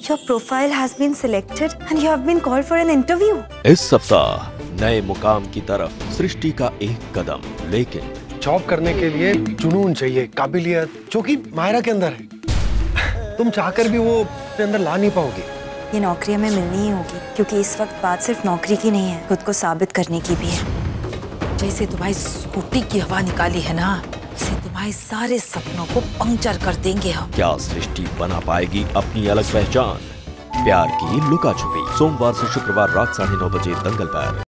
Your profile has been selected and you have been called for an interview. इस सप्ताह नए मुकाम की तरफ सृष्टि का एक कदम, लेकिन जॉब करने के लिए जुनून चाहिए, काबिलियत, जो कि मायरा के अंदर है। तुम चाहकर भी वो अपने अंदर ला नहीं पाओगे। ये नौकरी हमें मिलनी ही होगी, क्योंकि इस वक्त बात सिर्फ नौकरी की नहीं है, खुद को साबित करने की भी है। जैसे तुम्हारी स्कूटी की हवा निकाली है ना, इसे तुम्हारे सारे सपनों को पंक्चर कर देंगे हम। क्या सृष्टि बना पाएगी अपनी अलग पहचान? प्यार की लुका छुपी, सोमवार से शुक्रवार रात 9:30 बजे दंगल पर।